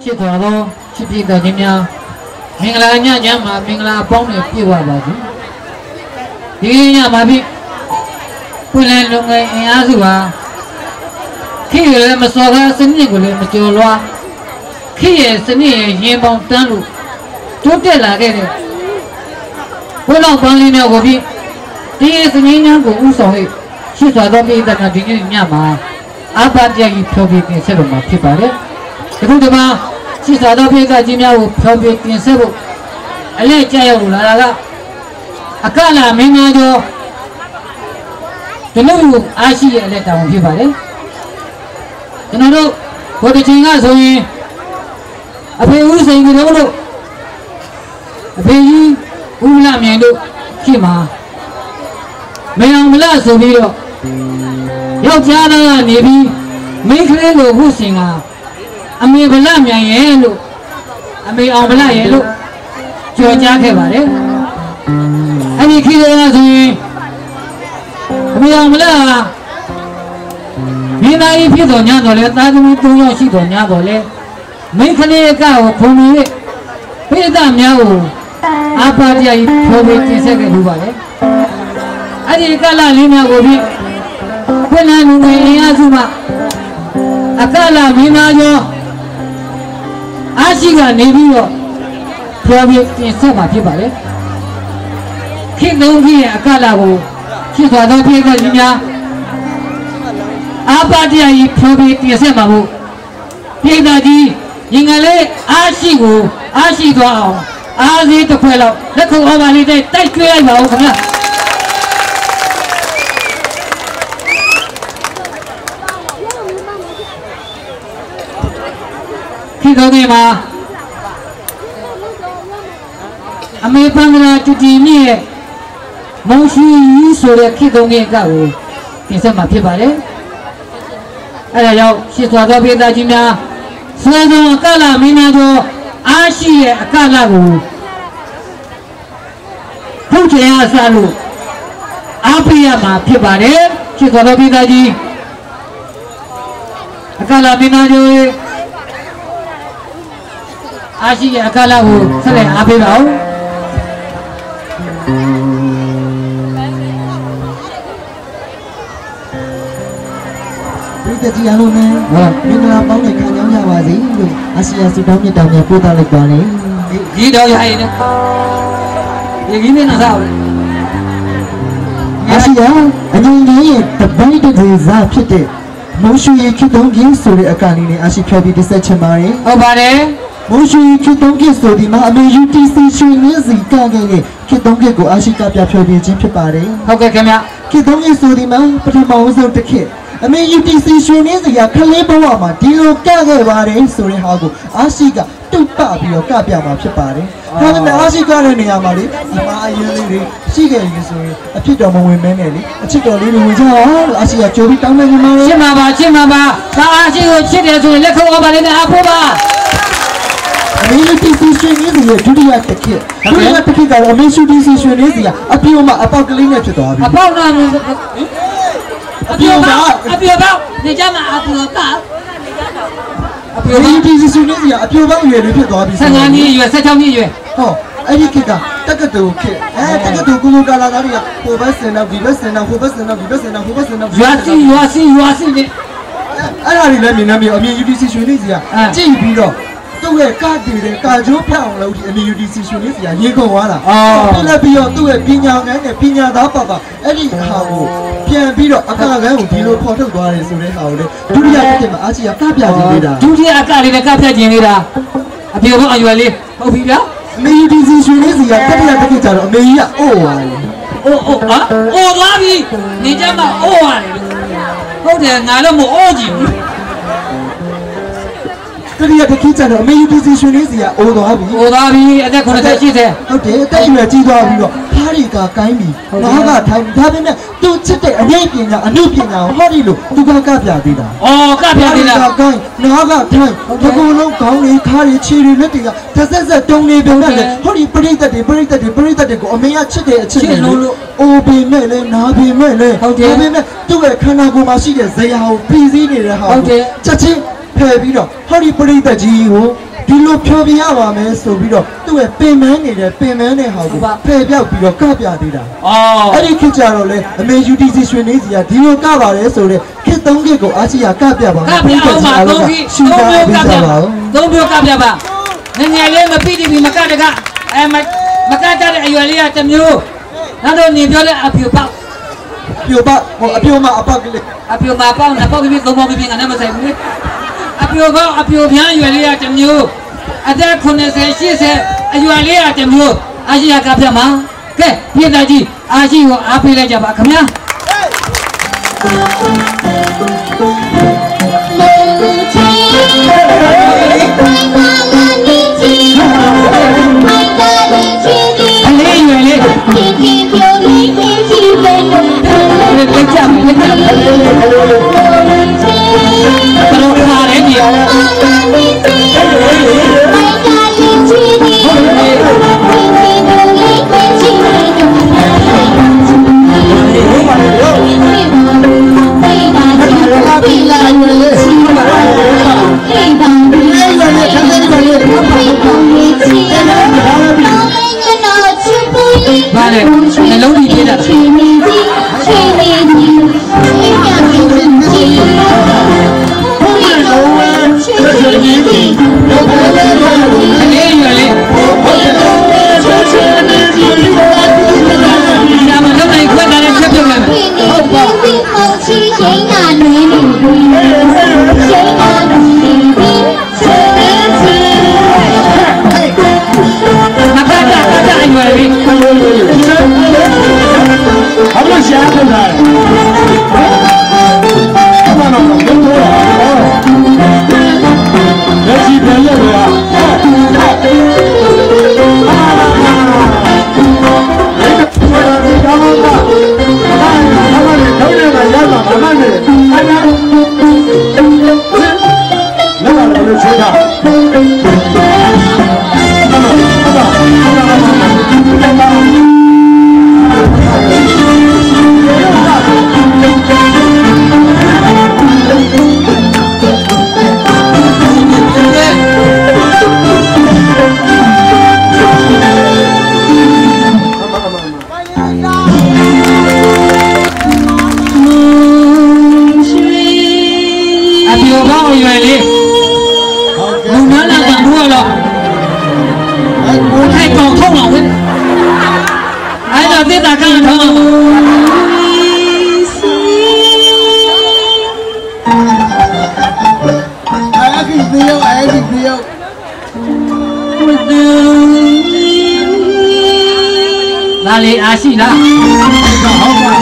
ချစ်တော်သောချစ်ပြည်တော်ချင်းများမင်္ဂလာညညမှာမင်္ဂလာအပေါင်းတွေပြည့်ဝပါစေဒီညမှာပြီပွင့်လင်းလုံငယ်အင်အားစုပါခေတ်လည်းမစော်ကားစနစ်ကိုလည်းမကျော်လွှားခေတ်ရဲ့စနစ်ရဲ့ရင်ပေါင်းတန်းလို့တိုးတက်လာခဲ့တဲ့ဘုရားပေါင်းလေးများကိုပြီးဒီစနစ်များကိုဥဆောင်၍ရှေ့စွာသောပြည်သက်များဒီနေ့ညမှာအပပြကြီးဖြောပြတင်ဆက်လို့မှာဖြစ်ပါတယ်အခုဒီမှာရှေ့စွာသောပြည်သက်ကြီးများကိုဖြောပြတင်ဆက်ဖို့အလဲကြရောက်လို့လာတာကအကလာမင်းများကျော်ဒီလိုအားရှိရဲ့အလဲတောင်းဖြစ်ပါတယ်ကျွန်တော်တို့ဘုဒ္ဓချင်းကဆိုရင်အဖေဦးစိန်တို့လို့အဖေကြီးဦးလာမြင်တို့ဖြစ်မှာမင်းအောင်မလားဆိုပြီးတော့ယောက်ျားသားကနေပြီးမိန်းကလေးကိုဟုတ်စင်ကအမေဗလမြန်ရဲ့လို့အမေအောင်ဗလရဲ့လို့ကြော်ကြားခဲ့ပါတယ်အဲ့ဒီခေတ်ကဆိုရင်အမေအောင်ဗလမိသားစုဖြစ်တော်ညာတော်လဲသားသမီး3ယောက်ရှိတော်ညာတော်လဲမိန်းကလေးကကိုခုံပြီးပိဋကများကိုအပါတရားကြီးဖော်ပြတင်ဆက်ခဲ့လို့ပါလေအဲ့ဒီကလာလေးများကိုပြီးခွင့်လန်းလူငယ်အင်အားစုမှအကလာမင်းသားကျော်အားရှိကနေပြီးတော့ဖော်ပြတင်ဆက်မှာဖြစ်ပါလေခေတ်လုံးကြီးရဲ့အကလာကိုဖြစ်သွားသောပြည်သက်ကြီးများအပါတရားကြီးဖော်ပြတင်ဆက်မှာဖို့ပြည်သက်ကြီးရင်ငယ်လေးအားရှိကိုအားရှိသွားအောင်အားစီးတစ်ခွဲလောက်လက်ခုံအောင်ပါလေးတိုက်ကျွေးလိုက်ပါဦးခင်ဗျာခေတ်တော်ကြီးမှာအမေပန္ဒရာတူတီမြင့်မုံရှိဆိုတဲ့ခေတ်တော်ကြီးကကိုတင်ဆက်မှာဖြစ်ပါတယ်အဲဒါကြောင့်ရှစ်စွာသောပြည်သားကြီးများဆွေဆုံးအကလမင်းများတို့အားရှိရဲ့အကလကိုထုတ်ချင်ရစားလို့အားပေးရမှာဖြစ်ပါတယ်ရှစ်စွာသောပြည်သားကြီးအကလမင်းများတို့အားရှိရဲ့အကလကိုဆက်လက်အားပေးပါဦးပြည်သူအားလုံးနဲ့မင်္ဂလာပေါင်းနဲ့ခံကြောင်းကြပါစေလို့အာဆီယံစုတောင်းမြတ်တောင်းနဲ့ပို့သလိုက်ပါလေဒီတော့ရရင်ဒီကိနေနာစားအာဆီယံအငြိမ်ကြီးရဲ့တပိုင်းတစ်ဒေသဖြစ်တဲ့မုံရွှေခေတ်သုံးပြင်းဆိုတဲ့အကလေးနဲ့အာရှိဖြောပြီးတစ်ဆက်ချင်ပါတယ်ဟုတ်ပါတယ်မုံရွှေခေတ်သုံးပြင်းဆိုဒီမှာအမေ UTC ရွှေမြင့်စီကခဲ့တဲ့ခေတ်သုံးပြကိုအာရှိကပြဖြောပြီးခြင်းဖြစ်ပါတယ်ဟုတ်ကဲ့ခင်ဗျခေတ်သုံးပြဆိုဒီမှာပထမဆုံးတစ်ခေတ်အမေ UTC ရွှေမြင့်စီကခလေးဘဝမှာဒီလိုကခဲ့ပါတယ်ဆိုတဲ့ဟာကိုအာရှိကတုတ်ပပြီးတော့ကပြမှာဖြစ်ပါတယ်ဒါပေမဲ့အာရှိကတဲ့နေရာမှာလေဒီမှာအရင်လေးတွေရှိခဲ့ရင်ဆိုရင်အဖြစ်တော်မဝင်မဲနဲ့လေအချစ်တော်လေးတွေဝင်ကြအောင်လို့အာရှိကကြိုးပြီးတောင်းနေမှာချစ်မှာပါချစ်မှာပါဒါအာရှိကိုချစ်တယ်ဆိုရင်လက်ခုပ်အောင်ပါလေနဲ့အားဖို့ပါအမေ UTC ရွှေမြင့်စီရဲ့ဒုတိယတစ်ခေတ်ကတော့အမေ UTC ရွှေမြင့်စီကအပြုံးမှာအပေါက်ကလေးနဲ့ဖြစ်သွားပြီအပေါက်နာမျိုးအပြိုပေါက်နေကြမှာအပြိုပေါက်ဒီဒီစုနေစီအပြိုပေါက်ရွယ်လေးဖြစ်သွားပြီ 15နှစ်ရွယ်16နှစ်ရွယ်ဟောအဲ့ဒီခေတ်ကတက္ကသိုလ်ခေတ်တက္ကသိုလ်ကုလကာလာသားတွေကဟိုဘက်စင်တော့ဒီဘက်စင်တော့ဟိုဘက်စင်တော့ဒီဘက်စင်တော့ဟိုဘက်စင်တော့ရွာစီနဲ့အဲ့ဒါတွေလည်းမြင်နေပြီအမြင် UTC ရွှေနေစီကကြည့်ပြီးတော့သူ့ရဲ့ကတည်တဲ့ကာကျိုးဖြောင်းလို့ဒီအမြင် UTC ရွှေနေစီကရေကုန်သွားတာပြီးလည်းပြီးတော့သူ့ရဲ့ပညာငန်းနဲ့ပညာသားပါအဲ့ဒီဟာကိုပြန်ပြီးတော့အကကန်းကိုဒီလိုဖော်ထုတ်သွားတယ်ဆိုတဲ့ဟာကိုလေဒုတိယတစ်ခေတ်မှာအာချီကကပြခြင်းနေတာဒုတိယအကလေးနဲ့ကပြခြင်းနေတာအပြေဘောအရွယ်လေးဟုတ်ပြီဗျာအမေ UTC ရွှေနေစီကတတိယတစ်ခေတ်ကျတော့အမေကြီးကအိုးသွားတယ်အိုးဟာအိုးသွားပြီနေကြမှာအိုးရတယ်ဟုတ်တယ်ငါတော့မအိုးကြည့်ဘူးတတိယတစ်ခေတ်ကျတော့အမေ UTC ရွှေနေစီကအိုးသွားပြီအသက်90 80 ဟုတ်တယ်အသက်အရွယ်ကြီးသွားပြီးတော့ဖားတွေကကိုင်းပြီငါကထိုင်ဒါပေမဲ့သူချစ်တဲ့အငိမ့်ပညာအနုပညာကိုဟောဒီလိုသူကပြသေးတာကပြသေးတာကိုင်းငါကထိုင်ဒီကုလုံးခေါင်းလေးခါးလေးခြေလေးလက်တွေကတစ်ဆက်တုံနေပြန်တယ်ဟောဒီပရိသတ်တွေကိုအမေကချစ်တဲ့အချစ်တွေလို့အိုပင်မဲ့လဲနာပင်မဲ့လဲဒါပေမဲ့သူ့ရဲ့ခန္ဓာကိုယ်မှာရှိတဲ့ဇရာကိုပြီးစည်းနေတဲ့ဟာချက်ချင်းဖယ်ပြီးတော့ဟောဒီပရိသတ်ကြီးကိုဒီလိုဖြောပြရပါမယ်ဆိုပြီးတော့သူ့ရဲ့ပင်မနေတဲ့ပင်မနဲ့ဟာကိုဖယ်ပြောက်ပြီးတော့ကပြသေးတာအဲ့ဒီခေတ်ကြတော့လေအမေ UTC ရွှေနေစီကဒီလိုကပါတယ်ဆိုတော့ခေတ်3ခေတ်ကိုအားရှိရကပြပါမယ်ကပြအောင်ပါ3ခေတ်ရှူတာပြပါ3မျိုးကပြပါငငယ်လေးမပြီးပြီမကတကမကကြတဲ့အရွယ်လေးကတစ်မျိုးနောက်တော့နေပြောလဲအပြူပေါက်ပြိုပေါက်ဟိုအပြိုမှာအပေါက်ကလေးအပြူမှာပေါက်နှစ်ပေါက်ကလေး3ပေါက်ကလေးငါနဲ့မဆိုင်ဘူးအပြူပေါက်အပြူပြားရွယ်လေးကတစ်မျိုးအသက်80 80အရွယ်လေးကတစ်မျိုးအားရှိရကပြမှာကဲပြည်သားကြီးအားရှိကိုအားပေးလိုက်ကြပါခင်ဗျာအလေးရွယ်လေးလက်ကြမယ်လက်ကြမယ်တော့ခါရဲကြီးဘာလဲနှလုံးကြီးပြေးတာလာလေအားရှိလားဟုတ်ပါ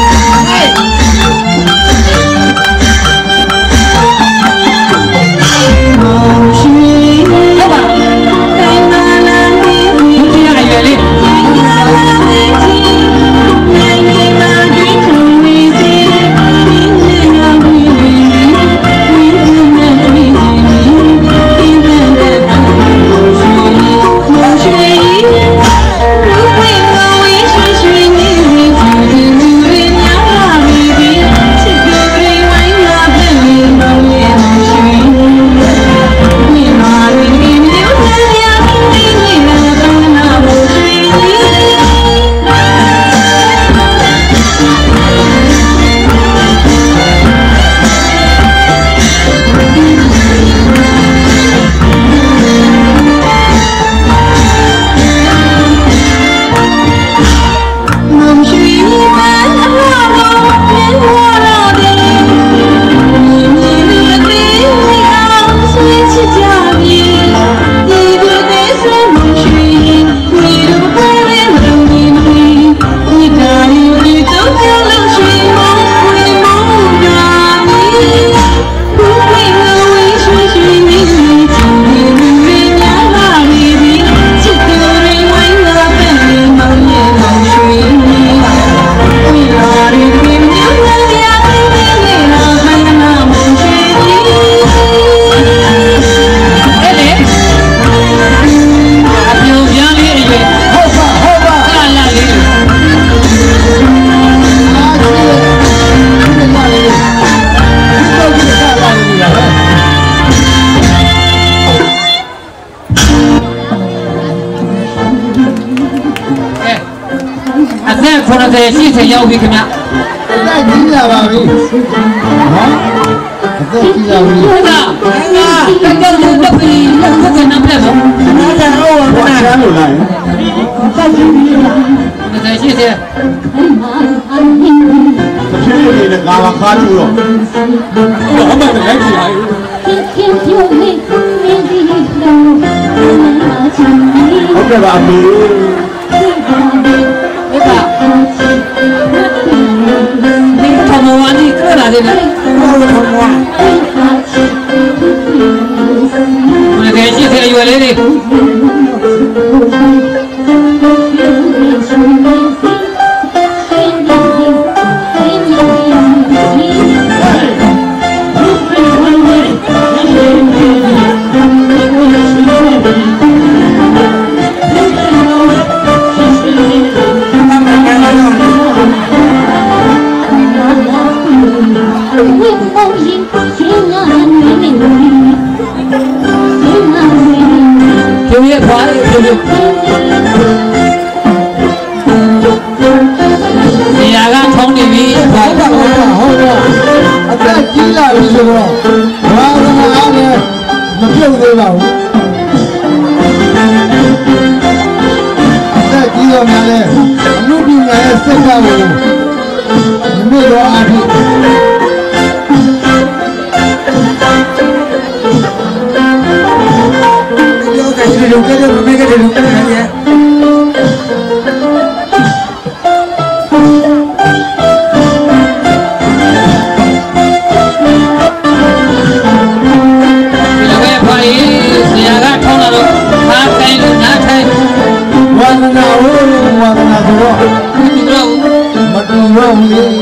90 80ရောက်ပြီခင်ဗျတက်ကြီးလာပါပြီနော်အသက်ကြီးလာပြီဟုတ်လားတက်ကြလို့တက်ပြီဘုကနံပြတ်တော့နားကြတော့ဘာချမ်းလို့လိုက်တက်ကြီး90 80 ဖြည်းဖြည်းနဲ့ကာလာခါကျူတော့ဘာမှမလိုက်ကြဘူးဟုတ်ကဲ့ပါအမေဒီကဒီထမဝါဒီကြလာတယ်လေမနေ့ရှိသေးရွယ်လေးတွေကျုပ်ရဲ့ဖွားလေးကျုပ်နေရာကထုံးနေပြီဖွားကဟုတ်တော့အသက်ကြီးလာပြီဆိုတော့ဘာသာအားနဲ့မပြုတ်သေးပါဘူးအသက်ကြီးတော့များလဲအမှုပညာရဲ့စက်ကကိုမြင့်တော့အားဖြင့်လူကလည်းမမေ့ကြတဲ့လူကလည်းရဲ့ ဝါသနာဆိုတော့မတူတော့ဘူး